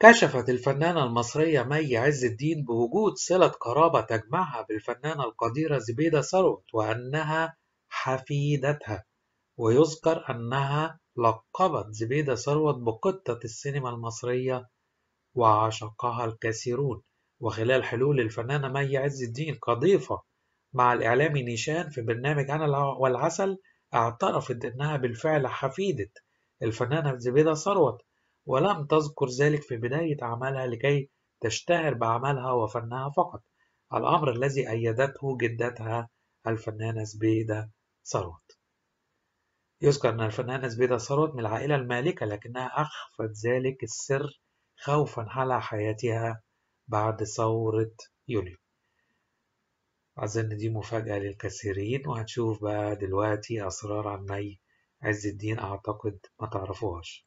كشفت الفنانة المصرية مي عز الدين بوجود صلة قرابة تجمعها بالفنانة القديرة زبيدة ثروت وأنها حفيدتها، ويذكر أنها لقبت زبيدة ثروت بقطة السينما المصرية وعشقها الكثيرون. وخلال حلول الفنانة مي عز الدين كضيفة مع الإعلامي نيشان في برنامج أنا والعسل، اعترفت أنها بالفعل حفيدة الفنانة زبيدة ثروت، ولم تذكر ذلك في بداية عملها لكي تشتهر بعملها وفنها فقط، الأمر الذي أيدته جدتها الفنانة زبيدة ثروت. يذكر أن الفنانة زبيدة ثروت من العائلة المالكة، لكنها أخفت ذلك السر خوفا على حياتها بعد ثورة يوليو. أظن دي مفاجأة للكثيرين، وهنشوف بقى دلوقتي أسرار عن مي عز الدين أعتقد ما تعرفوهاش.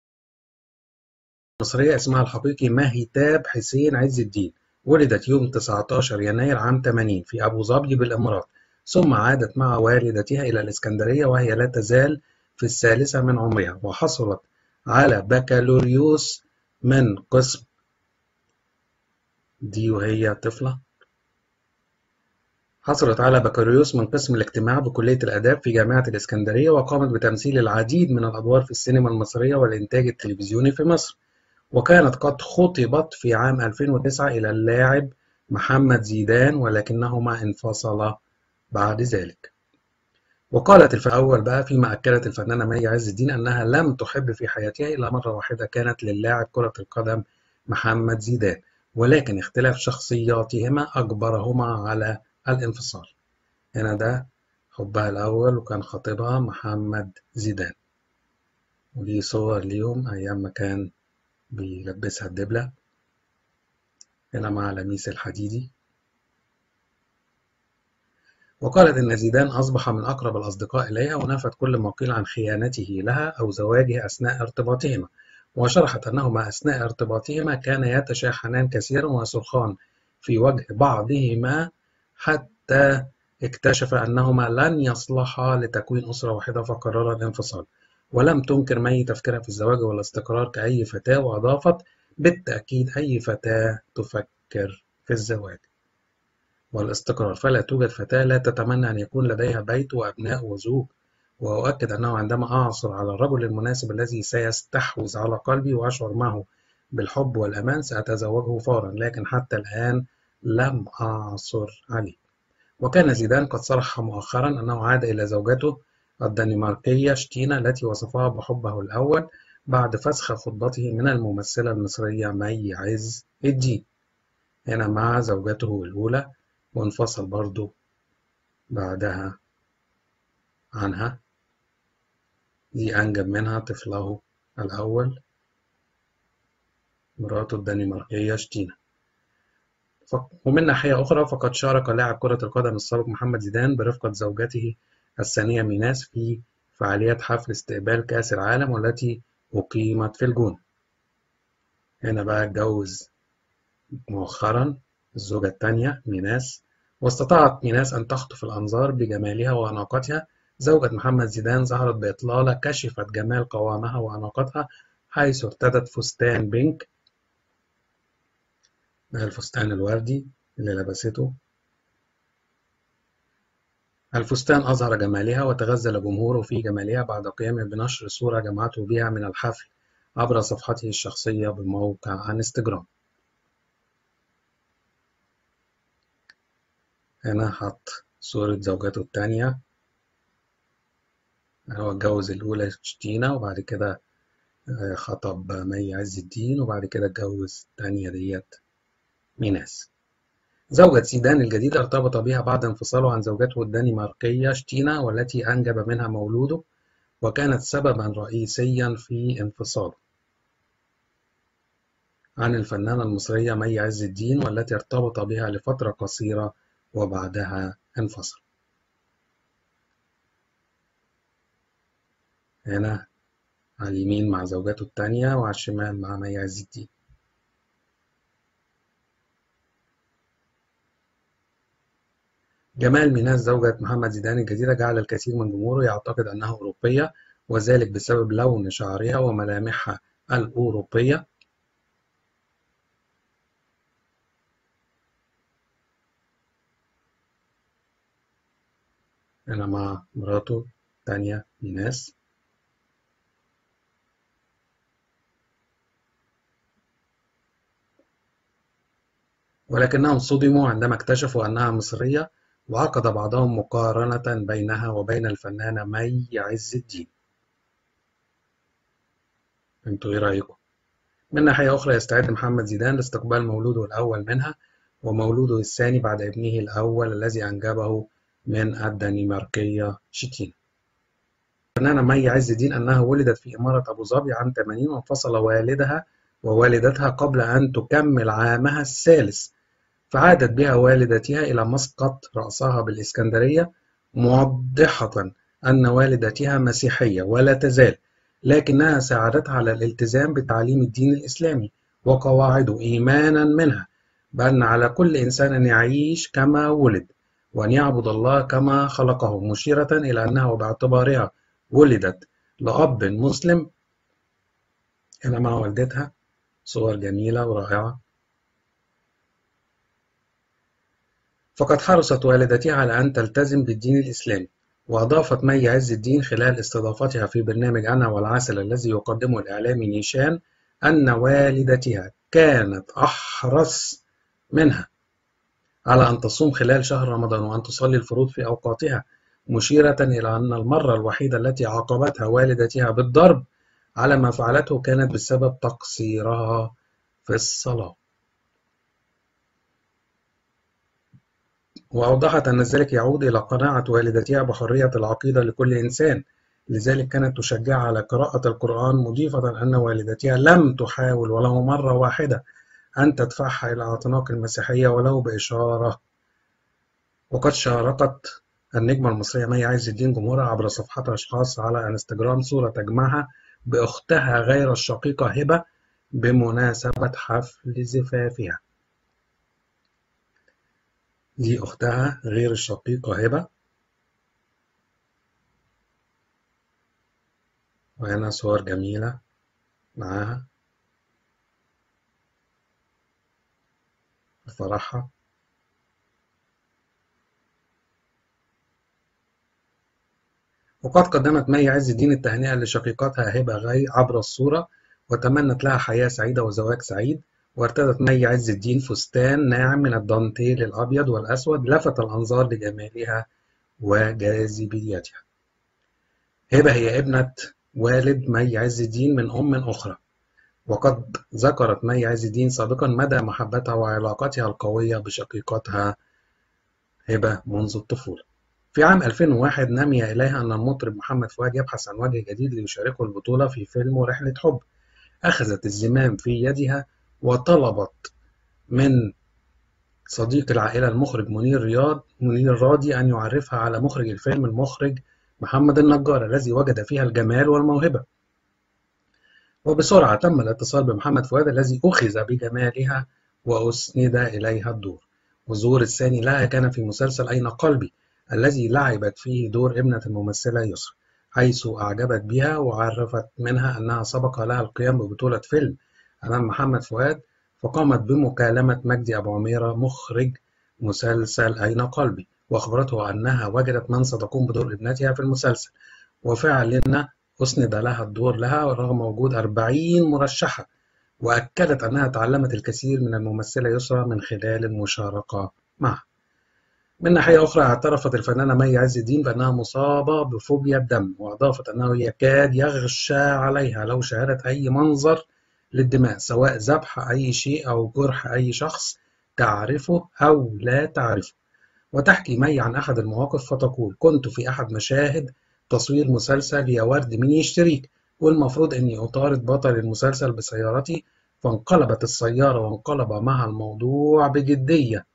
المصرية اسمها الحقيقي ماهيتاب حسين عز الدين، ولدت يوم 19 يناير عام 80 في أبو ظبي بالإمارات، ثم عادت مع والدتها إلى الإسكندرية وهي لا تزال في الثالثة من عمرها، وحصلت على بكالوريوس من قسم دي وهي طفلة حصلت على بكالوريوس من قسم الاجتماع بكلية الآداب في جامعة الإسكندرية، وقامت بتمثيل العديد من الأدوار في السينما المصرية والإنتاج التلفزيوني في مصر. وكانت قد خُطبت في عام 2009 إلى اللاعب محمد زيدان، ولكنهما انفصلا بعد ذلك. وقالت الأول بقى فيما أكدت الفنانة مي عز الدين أنها لم تحب في حياتها إلا مرة واحدة كانت للاعب كرة القدم محمد زيدان، ولكن اختلاف شخصياتهما أجبرهما على الانفصال. هنا ده حبها الأول وكان خطيبها محمد زيدان، ودي صور ليهم أيام ما كان بيلبسها الدبلة. هنا مع لميس الحديدي. وقالت إن زيدان أصبح من أقرب الأصدقاء إليها، ونفت كل ما قيل عن خيانته لها أو زواجه أثناء ارتباطهما، وشرحت أنهما أثناء ارتباطهما كانا يتشاحنان كثيرا ويصرخان في وجه بعضهما حتى اكتشف أنهما لن يصلحا لتكوين أسرة واحدة فقررا الانفصال. ولم تنكر مي تفكيرها في الزواج والاستقرار كأي فتاة، وأضافت: بالتأكيد أي فتاة تفكر في الزواج والاستقرار، فلا توجد فتاة لا تتمنى أن يكون لديها بيت وأبناء وزوج، وأؤكد أنه عندما أعثر على الرجل المناسب الذي سيستحوذ على قلبي وأشعر معه بالحب والأمان سأتزوجه فورا، لكن حتى الآن لم أعثر عليه. وكان زيدان قد صرح مؤخرا أنه عاد إلى زوجته الدنماركية شتينا التي وصفها بحبه الأول بعد فسخ خطبته من الممثلة المصرية مي عز الدين. هنا مع زوجته الأولى، وانفصل برضه بعدها عنها. دي أنجب منها طفله الأول مراته الدنماركية شتينا. ومن ناحية أخرى فقد شارك لاعب كرة القدم السابق محمد زيدان برفقة زوجته الثانية ميناس في فعاليات حفل استقبال كأس العالم والتي أقيمت في الجونة. هنا بقى اتجوز مؤخرا الزوجة الثانية ميناس، واستطاعت ميناس أن تخطف الأنظار بجمالها وأناقتها. زوجة محمد زيدان ظهرت بإطلالة كشفت جمال قوامها وأناقتها، حيث ارتدت فستان بينك، ده الفستان الوردي اللي لبسته. الفستان أظهر جمالها وتغزل جمهوره في جمالها بعد قيامه بنشر صورة جمعته بها من الحفل عبر صفحته الشخصية بموقع انستجرام. هنا حط صورة زوجته الثانية، هو اتجوز الأولى شتينا وبعد كده خطب مي عز الدين وبعد كده اتجوز الثانية ديت ميناس. زوجة زيدان الجديدة ارتبط بها بعد انفصاله عن زوجته الدنماركية شتينا والتي أنجب منها مولوده، وكانت سببا رئيسيا في انفصاله عن الفنانة المصرية مي عز الدين والتي ارتبط بها لفترة قصيرة وبعدها انفصل. هنا على اليمين مع زوجته الثانية وعلى الشمال مع مي عز الدين. جمال ميناس زوجة محمد زيدان الجديدة جعل الكثير من جمهوره يعتقد أنها أوروبية، وذلك بسبب لون شعرها وملامحها الأوروبية. هنا مع مراته تانية إيناس. ولكنهم صدموا عندما اكتشفوا أنها مصرية، وعقد بعضهم مقارنة بينها وبين الفنانة مي عز الدين. انتوا ايه رأيكم؟ من ناحية أخرى، يستعد محمد زيدان لاستقبال مولوده الأول منها ومولوده الثاني بعد ابنه الأول الذي أنجبه من الدنماركية شتين. الفنانة مي عز الدين أنها ولدت في إمارة أبو ظبي عام 80، وانفصل والدها ووالدتها قبل أن تكمل عامها الثالث، فعادت بها والدتها إلى مسقط رأسها بالإسكندرية، موضحة أن والدتها مسيحية ولا تزال، لكنها ساعدتها على الالتزام بتعليم الدين الإسلامي وقواعده، إيمانا منها بأن على كل إنسان أن يعيش كما ولد وأن يعبد الله كما خلقه، مشيرة إلى أنها باعتبارها ولدت لأب مسلم. هنا مع والدتها صور جميلة ورائعة. فقد حرصت والدتها على أن تلتزم بالدين الإسلامي. وأضافت مي عز الدين خلال استضافتها في برنامج أنا والعسل الذي يقدمه الإعلامي نيشان أن والدتها كانت أحرص منها على أن تصوم خلال شهر رمضان وأن تصلي الفروض في أوقاتها، مشيرة إلى أن المرة الوحيدة التي عاقبتها والدتها بالضرب على ما فعلته كانت بسبب تقصيرها في الصلاة. وأوضحت أن ذلك يعود إلى قناعة والدتها بحرية العقيدة لكل إنسان، لذلك كانت تشجعها على قراءة القرآن، مضيفة أن والدتها لم تحاول ولو مرة واحدة أن تدفعها إلى اعتناق المسيحية ولو بإشارة. وقد شاركت النجمة المصرية مي عز الدين جمهورها عبر صفحتها الخاصة على انستجرام صورة تجمعها بأختها غير الشقيقة هبة بمناسبة حفل زفافها. دي أختها غير الشقيقة هبة، وهنا صور جميلة معاها في فرحها. وقد قدمت مي عز الدين التهنئة لشقيقتها هبة غي عبر الصورة، وتمنت لها حياة سعيدة وزواج سعيد. وارتدت مي عز الدين فستان ناعم من الدانتيل الأبيض والأسود لفت الأنظار لجمالها وجاذبيتها. هبة هي ابنة والد مي عز الدين من أم أخرى، وقد ذكرت مي عز الدين سابقا مدى محبتها وعلاقتها القوية بشقيقتها هبة منذ الطفولة. في عام 2001 نمي إليها أن المطرب محمد فؤاد يبحث عن وجه جديد ليشاركه البطولة في فيلم رحلة حب. أخذت الزمام في يدها وطلبت من صديق العائلة المخرج منير راضي أن يعرفها على مخرج الفيلم المخرج محمد النجار الذي وجد فيها الجمال والموهبة. وبسرعة تم الاتصال بمحمد فؤاد الذي أخذ بجمالها وأسند إليها الدور. والظهور الثاني لها كان في مسلسل أين قلبي الذي لعبت فيه دور ابنة الممثلة يسرا، حيث أعجبت بها وعرفت منها أنها سبق لها القيام ببطولة فيلم أمام محمد فؤاد، فقامت بمكالمة مجدي أبو عميرة مخرج مسلسل أين قلبي، وأخبرته أنها وجدت من ستقوم بدور ابنتها في المسلسل، وفعلا أسند لها الدور رغم وجود 40 مرشحة. وأكدت أنها تعلمت الكثير من الممثلة يسرا من خلال المشاركة معها. من ناحية أخرى، اعترفت الفنانة مي عز الدين بأنها مصابة بفوبيا الدم، وأضافت أنه يكاد يغشى عليها لو شاهدت أي منظر للدماء، سواء ذبح أي شيء أو جرح أي شخص تعرفه أو لا تعرفه. وتحكي مي عن أحد المواقف فتقول: كنت في أحد مشاهد تصوير مسلسل يا ورد مين يشتريك، والمفروض أني أطارد بطل المسلسل بسيارتي، فانقلبت السيارة وانقلب معها الموضوع بجدية.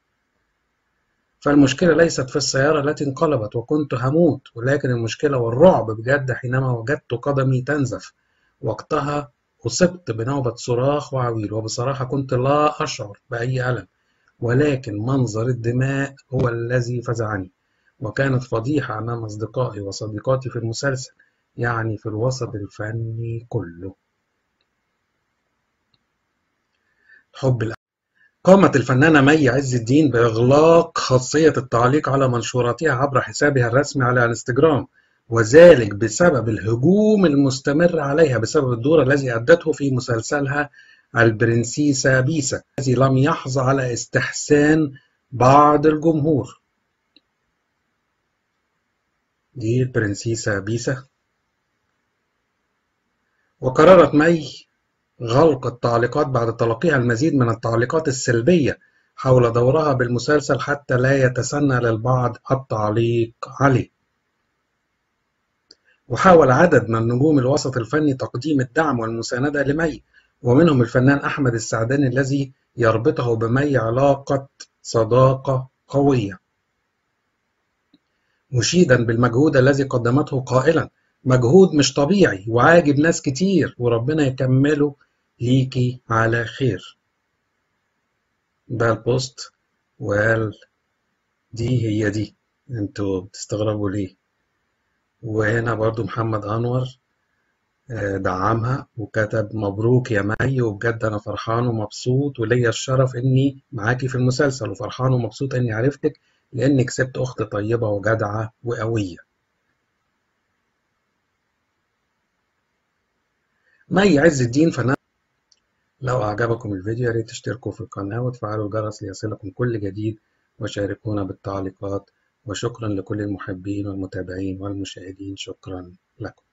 فالمشكلة ليست في السيارة التي انقلبت وكنت هموت، ولكن المشكلة والرعب بجد حينما وجدت قدمي تنزف. وقتها أصبت بنوبة صراخ وعويل، وبصراحة كنت لا أشعر بأي ألم، ولكن منظر الدماء هو الذي فزعني، وكانت فضيحة أمام أصدقائي وصديقاتي في المسلسل، يعني في الوسط الفني كله. حب قامت الفنانة مي عز الدين بإغلاق خاصية التعليق على منشوراتها عبر حسابها الرسمي على انستجرام، وذلك بسبب الهجوم المستمر عليها بسبب الدور الذي أدته في مسلسلها البرنسيسة بيسا الذي لم يحظى على استحسان بعض الجمهور. دي البرنسيسة بيسا. وقررت مي غلق التعليقات بعد تلقيها المزيد من التعليقات السلبية حول دورها بالمسلسل حتى لا يتسنى للبعض التعليق عليه. وحاول عدد من نجوم الوسط الفني تقديم الدعم والمساندة لمي، ومنهم الفنان أحمد السعداني الذي يربطه بمي علاقة صداقة قوية، مشيدا بالمجهود الذي قدمته قائلا: مجهود مش طبيعي وعاجب ناس كتير وربنا يكمله ليكي على خير. ده البوست، وقال دي هي دي، انتوا بتستغربوا ليه؟ وهنا برضو محمد أنور دعمها وكتب: مبروك يا مي، وبجد أنا فرحان ومبسوط وليا الشرف إني معاكي في المسلسل، وفرحان ومبسوط إني عرفتك لأنك كسبت أخت طيبة وجدعة وقوية. مي عز الدين فنان. لو أعجبكم الفيديو يا ريت تشتركوا في القناة وتفعلوا الجرس ليصلكم كل جديد، وشاركونا بالتعليقات. وشكرا لكل المحبين والمتابعين والمشاهدين، شكرا لكم.